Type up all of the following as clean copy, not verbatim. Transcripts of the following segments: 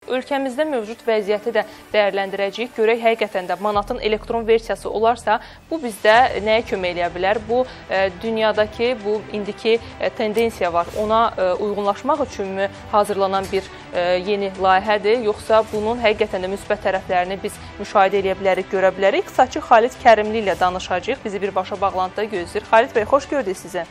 Ölkəmizdə mövcud vəziyyəti də dəyərləndirəcəyik. Görək, həqiqətən də manatın elektron versiyası olarsa, bu bizdə nəyə kömək eləyə bilər? Bu, dünyadakı bu indiki tendensiya var. Ona uyğunlaşmaq üçünmü hazırlanan bir yeni layihədir? Yoxsa bunun həqiqətən də müsbət tərəflərini biz müşahidə eləyə bilərik, görə bilərik? İqtisadçı Xalid Kərimli ilə danışacağıq. Bizi birbaşa bağlantıda gözləyir. Xalid bəy, xoş gördük sizi.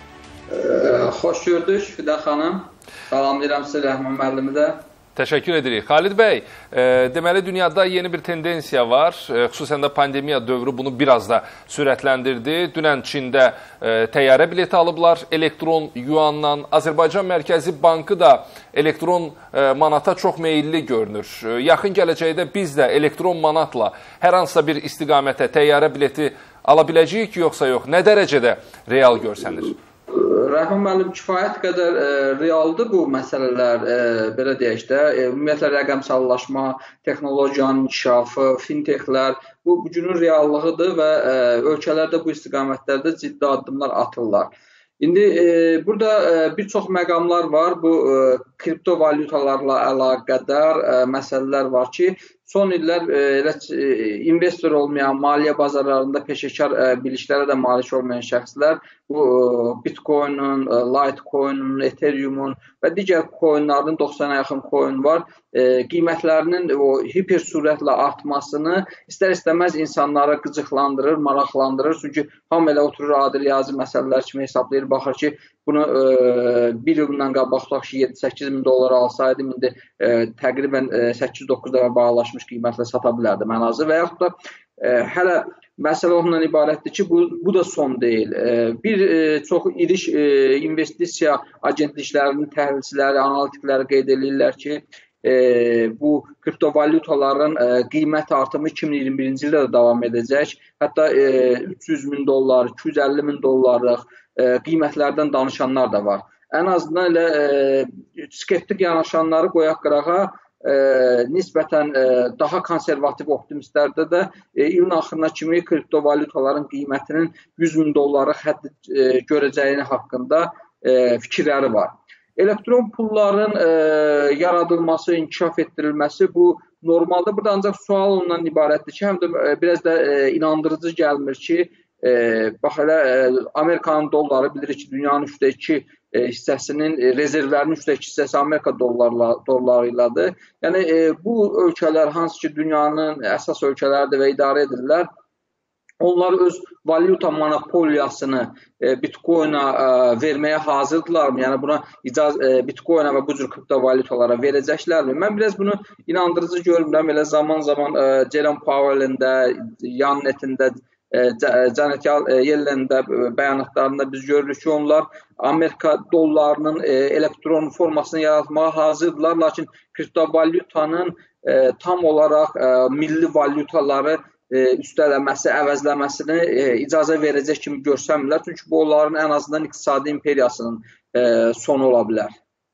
Xoş gördük Fidə xanım. Salamlayıram sizə, Rəhman müəllimi də. Təşəkkür edirik. Xalid bəy, deməli dünyada yeni bir tendensiya var. Xüsusən də pandemiya dövrü bunu biraz da sürətləndirdi. Dünən Çində təyyarə bileti alıblar elektron yuanla. Azərbaycan Mərkəzi Bankı da elektron manata çox meyilli görünür. Yaxın gələcəkdə biz də elektron manatla hər hansısa bir istiqamətə təyyarə bileti ala biləcəyik yoxsa yox? Nə dərəcədə real görsənir? Rəhman müəllim, kifayət qədər realdır bu məsələlər, belə deyək də, ümumiyyətlə rəqəmsallaşma, texnologiyanın inkişafı, fintechlər, bu günün reallığıdır və ölkələrdə bu istiqamətlərdə ciddi addımlar atırlar. İndi burada bir çox məqamlar var, bu kriptovalyutalarla əlaqədar məsələlər var ki, son illər investor olmayan, maliyyə bazarlarında peşəkar biliklərə də malik olmayan şəxslər bu Bitcoin'un, Litecoin'un, Ethereum'un və digər coinların 90-a yaxın coin var. Qiymətlərinin o hiper sürətlə artmasını istər-istəməz insanları qıcıqlandırır, maraqlandırır. Çünki hamı elə oturur adi riyazi məsələlər kimi hesablayır, baxır ki, bunu bir ildən qabaq tutaq ki, 7-8 min dolara alsaydım, indi təqribən 8-9 dəfə bağlaşmış qiymətlə sata bilərdim ən azı və yaxud da hələ məsələ ondan ibarətdir ki, bu da son deyil. Bir çox iri investisiya agentliklərinin təhlilçiləri, analitikləri qeyd edirlər ki, bu kriptovalyutaların qiymət artımı 2021-ci ildə də davam edəcək. Hətta 300 min dollar, 250 min dollarlıq qiymətlərdən danışanlar da var. Ən azından elə skeptik yanaşanları qoyaq qırağa, nisbətən daha konservativ optimistlərdə də ilin axırına kimi kriptovalyutaların qiymətinin 100 min dolları həddi görəcəyini haqqında fikirləri var. Elektron pulların yaradılması, inkişaf etdirilməsi bu normaldır. Burada ancaq sual ondan ibarətdir ki, həm də biraz da inandırıcı gəlmir ki, bax elə Amerikanın dolları bilirik ki, dünyanın 3/2 hissəsinin, rezervlərinin 3/2 hissəsi Amerika dolları ilədir. Yəni bu ölkələr hansı ki, dünyanın əsas ölkələridir və idarə edirlər, onlar öz valyuta monopoliyasını Bitcoin'a verməyə hazırdırlarmı? Yəni buna Bitcoin'a və bu cür kriptovalyutalara verəcəklərmi? Mən biraz bunu inandırıcı görmürəm. Elə zaman-zaman Jerome Powell'in də, Yannet'in də, Janet Yellen'in də bəyanatlarında biz görürük ki, onlar Amerika dollarının elektron formasını yaratmağa hazırdırlar. Lakin kriptovalyutanın tam olaraq milli valyutaları üstələməsi, əvəzləməsini icazə verəcək kimi görsənmirlər. Çünki bu onların ən azından iqtisadi imperiyasının sonu ola bilər.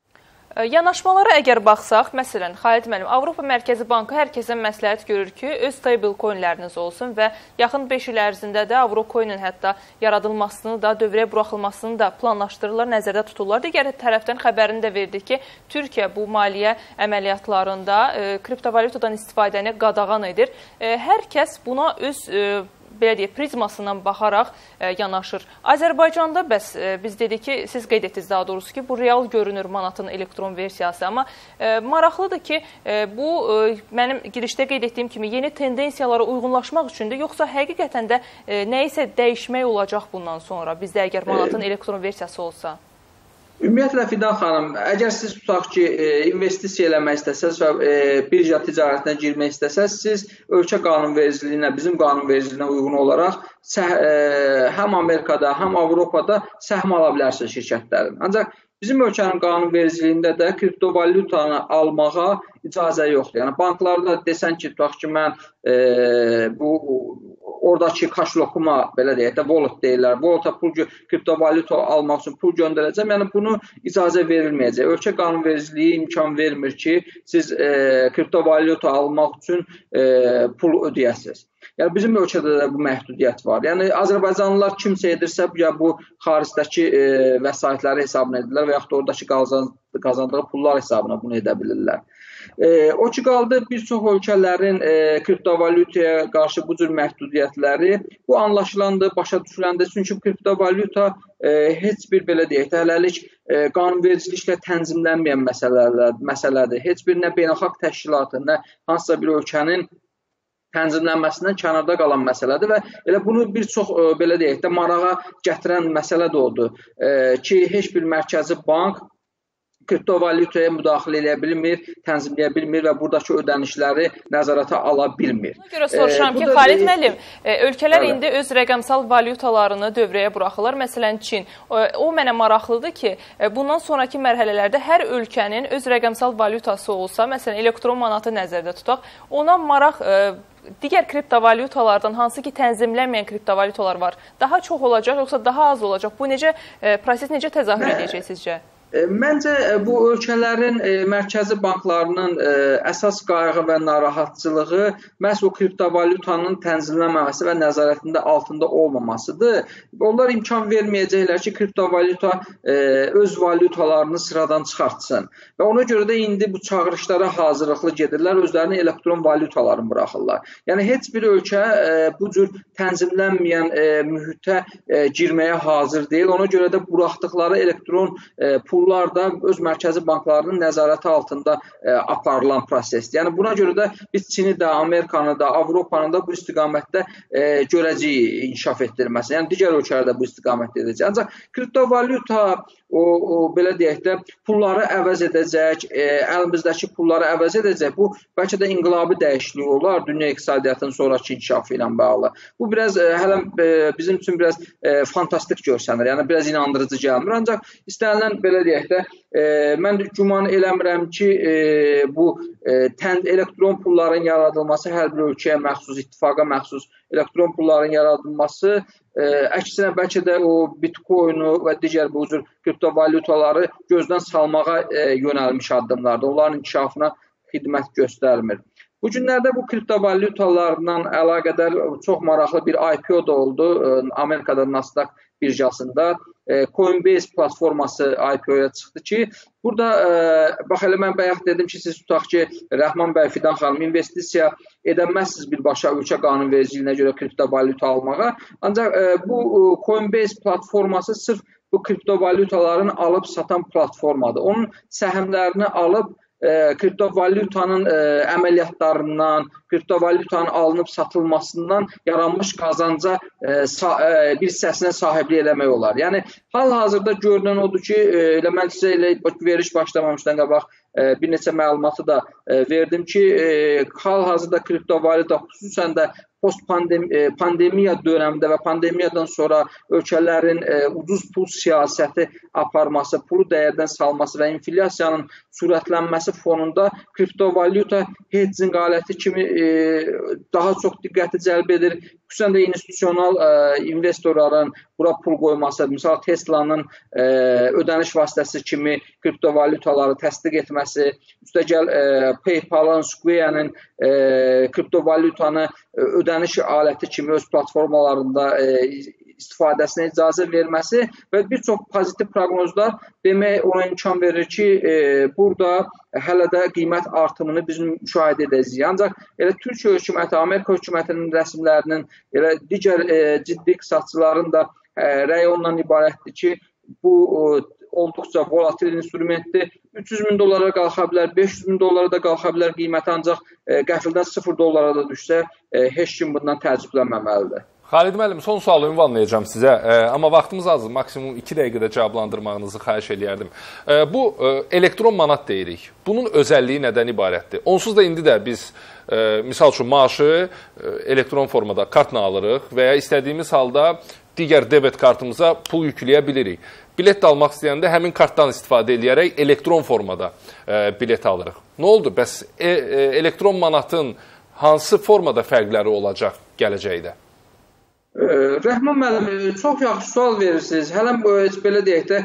Yanaşmalara əgər baxsaq, məsələn, Xalid müəllim, Avropa Mərkəzi Bankı hər kəsə məsləhət görür ki, öz stable coinləriniz olsun və yaxın 5 il ərzində də Avrocoin'in hətta yaradılmasını da, dövrəyə buraxılmasını da planlaşdırırlar, nəzərdə tuturlar. Digər tərəfdən xəbərini də verdik ki, Türkiyə bu maliyyə əməliyyatlarında kriptovalyutadan istifadəni qadağan edir. Hər kəs buna öz belə deyək, prizmasından baxaraq yanaşır. Azərbaycanda bəs biz dedik ki, siz qeyd etdiniz daha doğrusu ki, bu real görünür manatın elektron versiyası, amma maraqlıdır ki, bu mənim girişdə qeyd etdiyim kimi yeni tendensiyalara uyğunlaşmaq üçündür, yoxsa həqiqətən də nəyisə dəyişmək olacaq bundan sonra, bizdə əgər manatın elektron versiyası olsa? Ümumiyyətlə, Fidan xanım, əgər siz tutaq ki, investisiya eləmək istəsəz və birja ticarətinə girmək istəsəz, siz ölkə qanunvericiliyinə, bizim qanunvericiliyinə uyğun olaraq həm Amerikada, həm Avropada səhm ala bilərsiniz şirkətlərin. Ancaq bizim ölkənin qanunvericiliyində də kriptovalyutanı almağa icazə yoxdur. Yəni, banklarda desən ki, tutaq ki, mən oradakı kaşlokuma, belə deyək də, wallet deyirlər, wallet-a kriptovalyuta almaq üçün pul göndərəcəm, yəni bunu icazə verilməyəcək. Ölkə qanunvericiliyi imkan vermir ki, siz kriptovalyuta almaq üçün pul ödəyəsiniz. Yəni bizim ölkədə də bu məhdudiyyət var. Yəni Azərbaycanlılar kimsə edirsə, ya bu xaricdəki vəsaitləri hesabına edirlər və yaxud da oradakı qazandığı pullar hesabına bunu edə bilirlər. O ki qaldı bir çox ölkələrin kriptovalyutaya qarşı bu cür məhdudiyyətləri bu anlaşılandı, başa düşüləndi. Çünki kriptovalyuta heç bir belə deyək də hələlik qanunvericiliklə tənzimlənməyən məsələdir. Heç bir nə beynəlxalq təşkilatı, nə hansısa bir ölkənin tənzimlənməsindən kənarda qalan məsələdir və elə bunu bir çox belə deyək də marağa gətirən məsələ də odur ki, heç bir mərkəzi bank kriptovalyutaya müdaxilə edə bilmir, tənzimləyə bilmir və buradakı ödənişləri nəzarətə ala bilmir. Buna görə soruşuram ki, Xalid müəllim, ölkələr indi öz rəqəmsal valyutalarını dövrəyə buraxırlar. Məsələn, Çin. O mənə maraqlıdır ki, bundan sonraki mərhələlərdə hər ölkənin öz rəqəmsal valyutası olsa, məsələn, elektron manatı nəzərdə tutaq, ona maraq digər kriptovalyutalardan hansı ki tənzimlənməyən kriptovalyutalar var, daha çox olacaq, yoxsa daha az olacaq? Bu proses necə təzahür edəcək sizcə? Məncə bu ölkələrin mərkəzi banklarının əsas qayğı və narahatçılığı məhz o kriptovalyutanın tənzimlənməməsi və nəzarətində altında olmamasıdır. Onlar imkan verməyəcəklər ki, kriptovalyuta öz valyutalarını sıradan çıxartsın. Və ona görə də indi bu çağırışlara hazırlıqlı gedirlər, özlərini elektron valyutalarını buraxırlar. Yəni, heç bir ölkə bu cür tənzimlənməyən mühitə girməyə hazır deyil. Ona görə də buraxdıqları elektron pullar da öz mərkəzi banklarının nəzarəti altında aparılan prosesdir. Yəni, buna görə də biz Çini də, Amerikanı da, Avropanı da bu istiqamətdə görəcəyik inkişaf etdirilməsi. Yəni, digər ölkələr də bu istiqamətdə edəcək. Ancaq kriptovalyuta belə deyək də pulları əvəz edəcək, əlimizdəki pulları əvəz edəcək. Bu, bəlkə də inqilabi dəyişiklik olar dünya iqtisadiyyatının sonraki inkişafı ilə bağlı. Bu, biraz hələ bizim üçün biraz fantastik görsənir, yəni biraz inandırıcı gəlmir. Ancaq istənilən belə deyək də, mən güman eləmirəm ki, bu elektron pulların yaradılması, hər bir ölkəyə məxsus, ittifaqa məxsus elektron pulların yaradılması, əksinə bəlkə də o bitcoinu və digər bu cür kriptovalyutaları gözdən salmağa yönəlmiş addımlardır. Onların inkişafına xidmət göstərmir. Bu günlərdə bu kriptovalyutalarla əlaqədar çox maraqlı bir IPO da oldu. Amerikada Nasdaq birjasında Coinbase platforması IPO-ya çıxdı ki, burada, bax elə mən bayaq dedim ki, siz tutaq ki, Rəhman bəy, Fidan xanım, investisiya edəməzsiniz birbaşa ölkə qanunvericiliyinə görə kriptovalyuta almağa. Ancaq bu Coinbase platforması sırf bu kriptovalyutaların alıb satan platformadır. Onun səhmlərini alıb kriptovalyutanın əməliyyatlarından, kriptovalyutanın alınıb satılmasından yaranmış qazanca bir hissəsinə sahiblik eləmək olar. Yəni, hal-hazırda görünən odur ki, mən sizə elə veriş başlamamışdan qabaq bir neçə məlumatı da verdim ki, hal-hazırda kriptovalyuta xüsusən də post-pandemiya dönəmində və pandemiyadan sonra ölkələrin ucuz pul siyasəti aparması, pulu dəyərdən salması və inflyasiyanın sürətlənməsi fonunda kriptovalyuta hedging aləti kimi daha çox diqqəti cəlb edir. Xüsusən də institusional investorların bura pul qoyması, misal Tesla'nın ödəniş vasitəsi kimi kriptovalyutaları təsdiq etməsi, üstəgəl PayPal-ın, Square-nin kriptovalyutanı ödəniş aləti kimi öz platformalarında istifadəsinə icazə verməsi və bir çox pozitiv proqnozlar demək ona imkan verir ki, burada hələ də qiymət artımını biz müşahidə edəcəyik. Ancaq elə Türkiyə hökuməti, Amerika hökumətinin rəsmilərinin, elə digər ciddi iqtisadçıların da rəyi ondan ibarətdir ki, bu olduqca volatil instrumentdir. 300 min dolara qalxa bilər, 500 min dolara da qalxa bilər qiyməti, ancaq qəfildən 0 dolara da düşsə, heç kim bundan təəccüblənməməlidir. Xalid müəllim, son sualı ünvanlayacağım sizə, amma vaxtımız azdır, maksimum 2 dəqiqədə cavablandırmağınızı xahiş eləyərdim. Bu, elektron manat deyirik. Bunun özəlliyi nədən ibarətdir? Onsuz da indi də biz, misal üçün, maaşı elektron formada kartla alırıq və ya istədiyimiz halda digər debet kartımıza pul yükləyə bilirik. Bilet də almaq istəyəndə həmin kartdan istifadə edərək elektron formada bilet alırıq. Nə oldu? Bəs elektron manatın hansı formada fərqləri olacaq gələcəkdə? Rəhman müəllim, çox yaxşı sual verirsiniz. Hələm belə deyək də,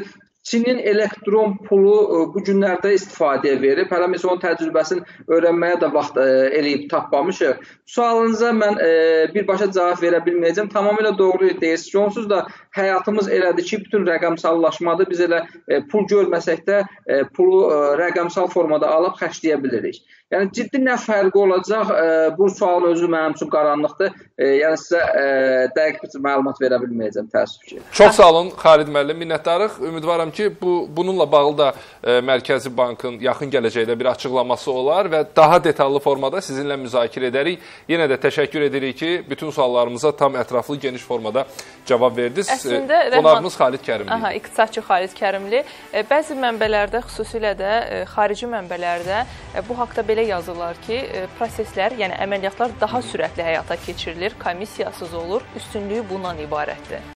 Çinin elektron pulu bu günlərdə istifadəyə verib. Hələ biz onun təcrübəsini öyrənməyə də vaxt eləyib tapmamışıq. Sualınıza mən birbaşa cavab verə bilməyəcəm. Tamamilə doğru deyirsiniz ki, onsuz da həyatımız elədir ki, bütün rəqəmsallaşmadır. Biz elə pul görməsək də pulu rəqəmsal formada alıb xərcləyə bilirik. Yəni ciddi nə fərqi olacaq? Bu sualın özü mənim üçün qaranlıqdır. Yəni sizə dəqiq bir məlumat verə bilməyəcəm, təəssüf ki. Çox sağ olun Xalid müəllim, minnətdarıq. Ümidvaram ki, bununla bağlı da Mərkəzi Bankın yaxın gələcəkdə bir açıqlaması olar və daha detallı formada sizinlə müzakirə edərik. Yenə də təşəkkür edirik ki, bütün suallarımıza tam ətraflı, geniş formada cavab verdiniz. Əslində, qonağımız Xalid Kərimli. İqtisadçı Xalid Kərimli. Bəzi mənbələrdə, xüsusilə də xarici mənbələrdə bu haqda belə yazırlar ki, proseslər, yəni əməliyyatlar daha sürətli həyata keçirilir, komissiyasız olur, üstünlüyü bundan ibarətdir.